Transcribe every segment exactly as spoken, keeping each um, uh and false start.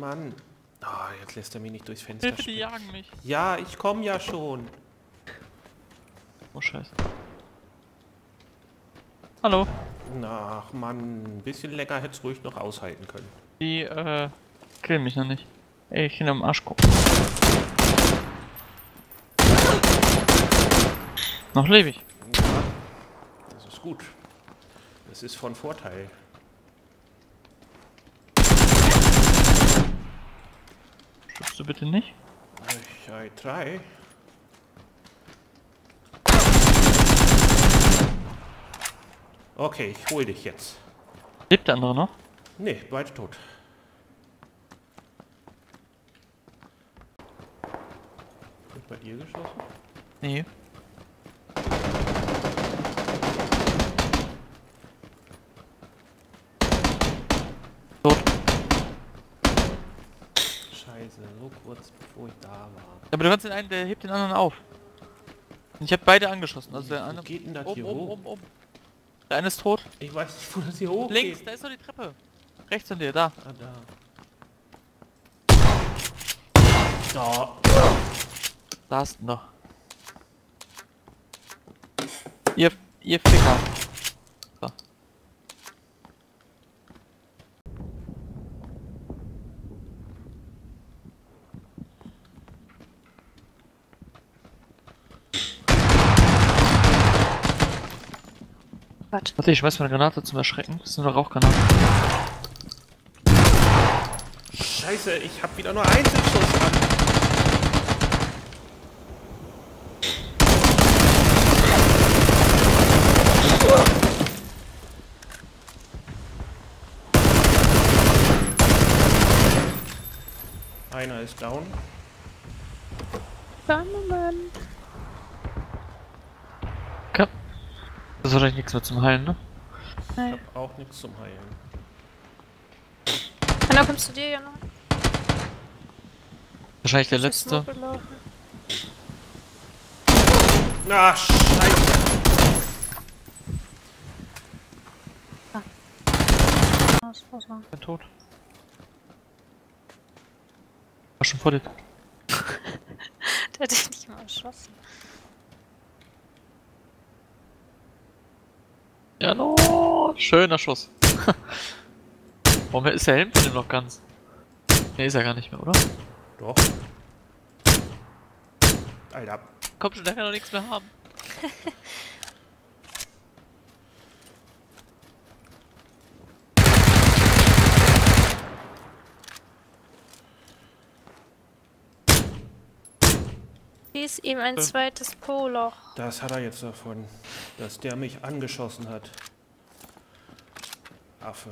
Mann. Ah, oh, jetzt lässt er mich nicht durchs Fenster Hilfe, die springen. jagen mich. Ja, ich komme ja schon. Oh, scheiße. Hallo. Ach Mann, ein bisschen länger hätte es ruhig noch aushalten können. Die, äh, killen mich noch nicht. Ey, ich kann am Arsch gucken. Noch lebe ich. Ja, das ist gut. Das ist von Vorteil. Stirbst du bitte nicht? Ich, I try. Okay, ich hol dich jetzt. Lebt der andere noch? Nee, beide tot. Wird bei dir geschossen? Nee. Tot. Scheiße, so kurz bevor ich da war. Aber du kannst den einen, der hebt den anderen auf. Ich habe beide angeschossen. Also der Wo eine. geht denn das Oben, hier oben, hoch? oben, oben. Der eine ist tot. Ich weiß nicht, wo das hier hoch Links, geht. da ist doch die Treppe. Rechts von dir, da. Ah, da. Da. Da hast du noch. Ihr, ihr Ficker. So. Warte, ich schmeiß mal eine Granate zum Erschrecken. Das ist nur eine Rauchgranate. Scheiße, ich hab wieder nur Einzelschuss an. Einer ist down. Mann. Okay. Das ist wahrscheinlich nichts mehr zum Heilen, ne? Ich Nein. hab auch nichts zum Heilen. Einer kommt zu dir, ja noch. Wahrscheinlich der Ist letzte. Smoke gelaufen. Ah, Scheiße. Was, was war? Ich bin tot. War schon vor dir. Der hat dich nicht mal erschossen. Ja, no, schöner Schuss. Warum ist der Helm von dem noch ganz? Ne, ist er gar nicht mehr, oder? Doch. Alter. Komm schon, der kann doch nichts mehr haben. Hier ist ihm ein zweites Po-Loch. Das hat er jetzt davon, dass der mich angeschossen hat. Affe.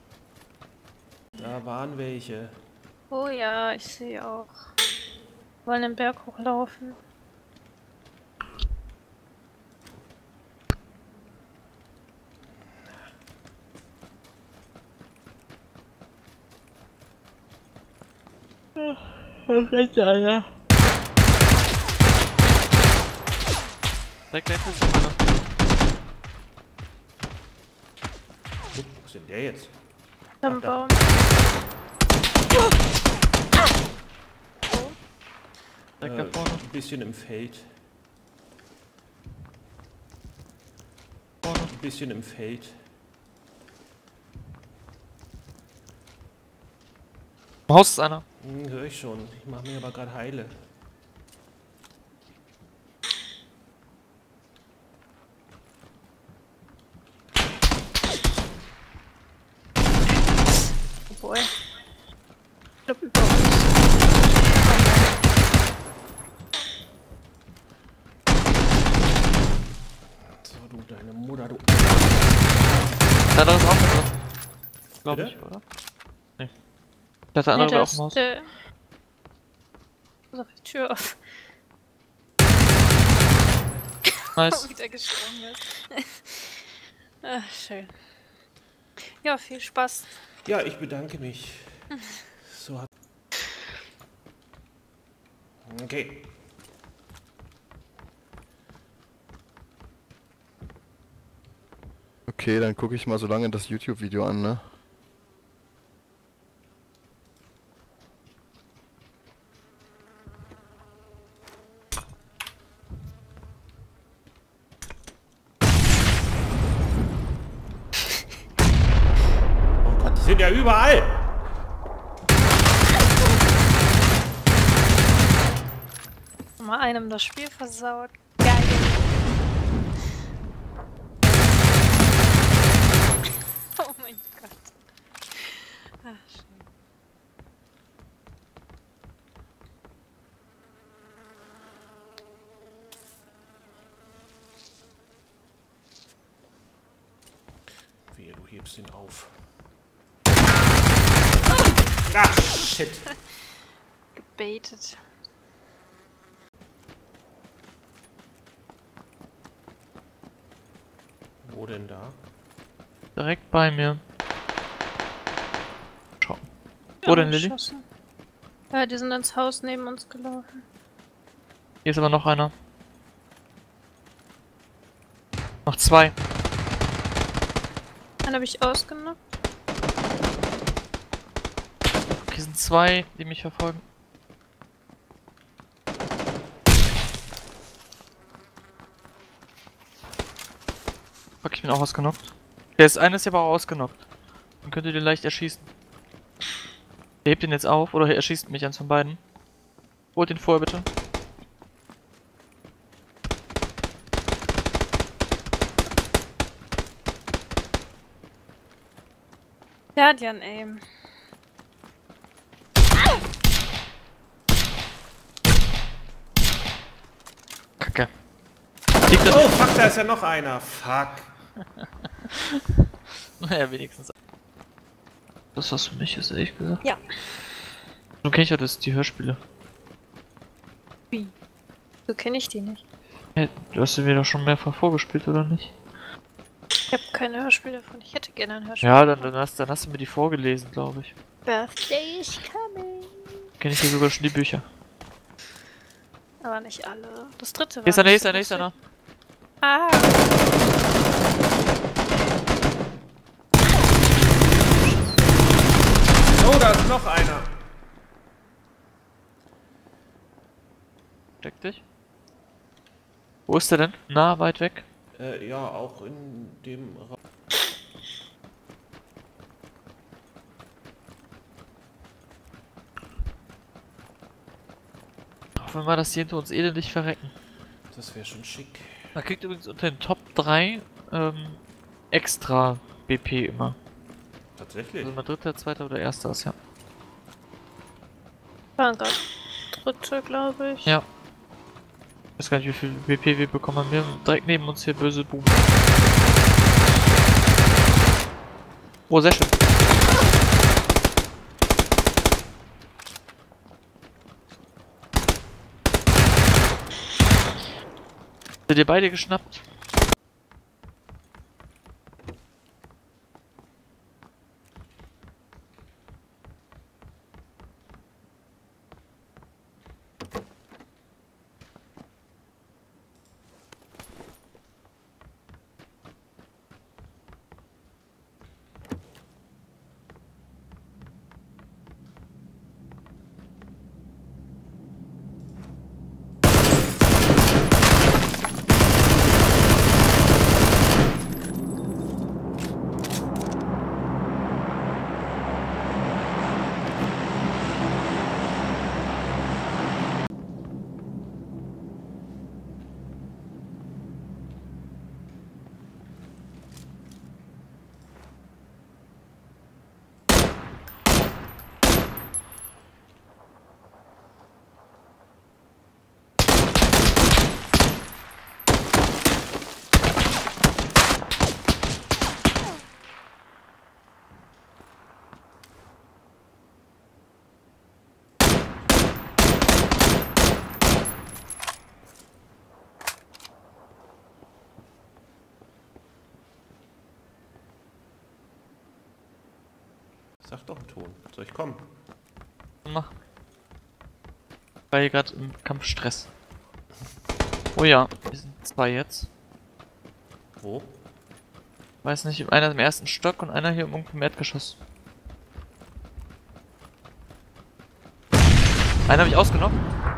Da waren welche. Oh ja, ich sehe auch. Wollen den Berg hochlaufen. Was ist da, ja? Weg, weg, weg. Wo ist denn der jetzt? Am Ach, da. Baum. Weg Äh, da vorne. ein bisschen im Feld. Vorne. Ein bisschen im Feld. Im Haus ist einer. Hm, höre ich schon. Ich mache mir aber gerade heile. Obwohl. Ich glaub, über uns. So, du, deine Mutter, du. Der andere ist auch noch drin. Glaub Bitte? ich, oder? Nee. Ich dachte, der andere Nee, wäre das auch im Haus. der... Also die Tür auf. Nice. Wieder gesprungen ist. Ach, schön. Ja, viel Spaß. Ja, ich bedanke mich. So hat. Okay. Okay, dann gucke ich mal so lange das YouTube-Video an, ne? ja überall. Mal einem das Spiel versaut. Geil. Oh mein Gott. Ach, schön. Wehe, du hebst ihn auf. Ach, shit. Gebaitet. Wo denn da? Direkt bei mir. Schau. Wo Ja, denn, Lilly? geschossen. Ja, die sind ins Haus neben uns gelaufen. Hier ist aber noch einer. Noch zwei. Einen habe ich ausgenockt. Hier sind zwei, die mich verfolgen. Fuck, ich bin auch ausgenockt. Der ist eines aber auch ausgenockt. Dann könnt ihr den leicht erschießen. Der hebt den jetzt auf oder er erschießt mich, eins von beiden. Holt den vorher bitte. Der hat ja ein Aim. Kacke. Liegt das? Oh, fuck, da ist ja noch einer. Fuck. Naja, wenigstens. Das was für mich ist, ehrlich gesagt. Ja. Nun kenn ich ja das, die Hörspiele. Wie? So kenne ich die nicht. Hey, du hast sie mir doch schon mehrfach vorgespielt, oder nicht? Ich habe keine Hörspiele davon. Ich hätte gerne ein Hörspiel. Ja, dann, dann, hast, dann hast du mir die vorgelesen, glaube ich. Birthday is coming. Kenn ich ja sogar schon die Bücher. Aber nicht alle. Das dritte war. Hier ist einer, hier nicht ist einer, hier so ist einer. lustig. Ah. Oh, da ist noch einer. Steck dich. Wo ist der denn? Nah, weit weg? Äh, ja, auch in dem Raum. Hoffen wir mal, dass die hinter uns elendig verrecken. Das wäre schon schick. Man kriegt übrigens unter den Top drei ähm, extra B P immer. Tatsächlich. Also mal dritter, zweiter oder erster ist, ja. War gerade dritte, glaube ich. Ja. Ich weiß gar nicht, wie viel B P wir bekommen haben. Wir haben direkt neben uns hier böse Buben. Oh, sehr schön. Habt ihr beide geschnappt? Sag doch einen Ton. Soll ich kommen? Mach. Ich war hier gerade im Kampfstress. Oh ja, wir sind zwei jetzt. Wo? Weiß nicht, einer im ersten Stock und einer hier irgendwo im Erdgeschoss. Einen habe ich ausgenommen.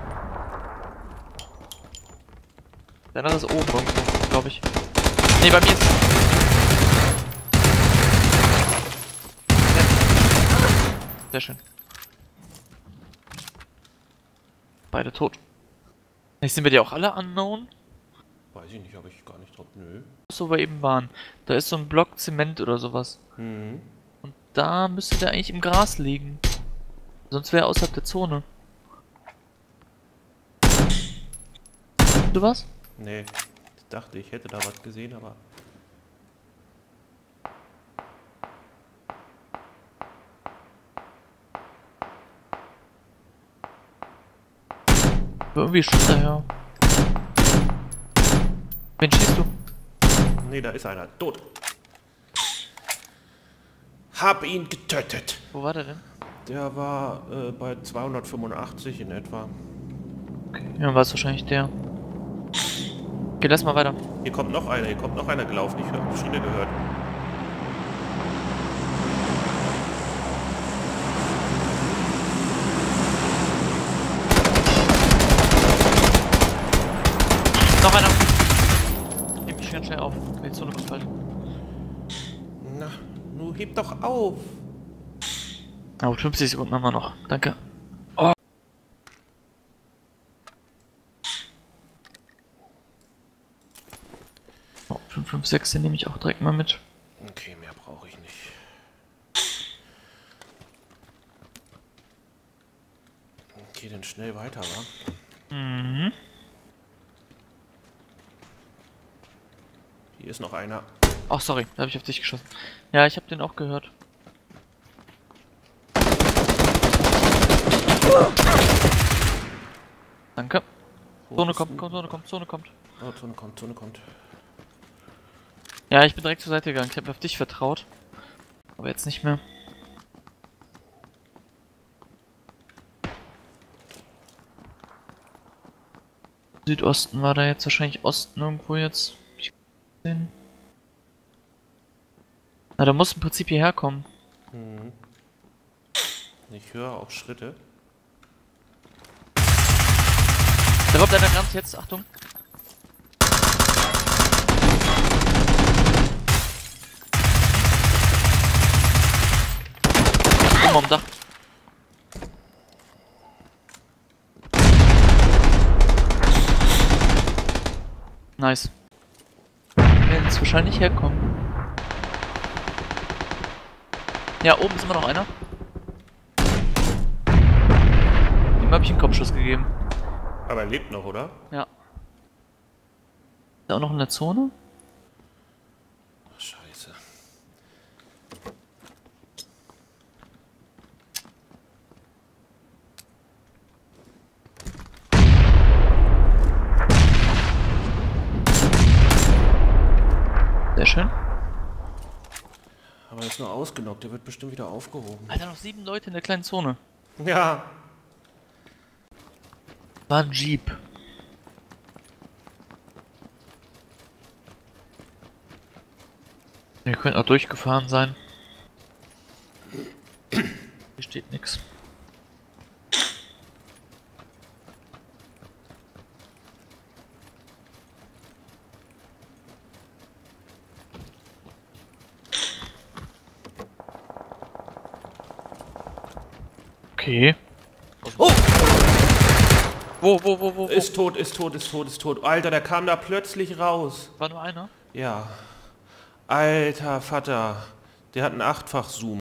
Der andere ist oben irgendwo, glaube ich. Ne, bei mir ist. Sehr schön. Beide tot. Jetzt sind wir die auch alle unknown? Weiß ich nicht, habe ich gar nicht drauf. Nö. So wir eben waren. Da ist so ein Block Zement oder sowas. Mhm. Und da müsste der eigentlich im Gras liegen. Sonst wäre er außerhalb der Zone. Du was? Nee. Ich dachte, ich hätte da was gesehen, aber. Irgendwie schießt er her. Wen schießt du? Nee, da ist einer. Tot. Hab ihn getötet. Wo war der denn? Der war äh, bei zweihundertfünfundachtzig in etwa. Okay, ja, war es wahrscheinlich der. Okay, lass mal weiter. Hier kommt noch einer, hier kommt noch einer gelaufen. Ich habe die Schiene gehört. Noch einer! Nehm mich ganz schnell auf. Die Zone kommt bald. Na, nu heb doch auf. Oh, fünfzig Sekunden haben wir noch. Danke. Oh. Oh, fünf fünf sechs, den nehme ich auch direkt mal mit. Okay, mehr brauche ich nicht. Okay, dann schnell weiter, wa? Mhm. Hier ist noch einer. Ach, sorry, da habe ich auf dich geschossen. Ja, ich habe den auch gehört. Danke. Wo Zone bist kommt, du? kommt, Zone kommt, Zone kommt. Oh, Zone kommt, Zone kommt. Ja, ich bin direkt zur Seite gegangen. Ich habe auf dich vertraut. Aber jetzt nicht mehr. Südosten war da jetzt wahrscheinlich Osten irgendwo jetzt. Ich sehen. Na, da muss im Prinzip hierher kommen. Mhm. Ich höre auch Schritte. Da kommt einer ganz jetzt, Achtung. Oben am Dach. Nice. Werden jetzt wahrscheinlich herkommen. Ja, oben ist immer noch einer. Dem habe ich einen Kopfschuss gegeben. Aber er lebt noch, oder? Ja. Ist er auch noch in der Zone? Ach, scheiße. Sehr schön. Aber er ist nur ausgenockt, der wird bestimmt wieder aufgehoben. Alter, noch sieben Leute in der kleinen Zone. Ja. War ein Jeep. Wir könnten auch durchgefahren sein. Hier steht nix. Okay. Oh! Wo, wo, wo, wo, wo? Ist tot, ist tot, ist tot, ist tot. Alter, der kam da plötzlich raus. War nur einer? Ja. Alter Vater. Der hat einen Achtfach-Zoom.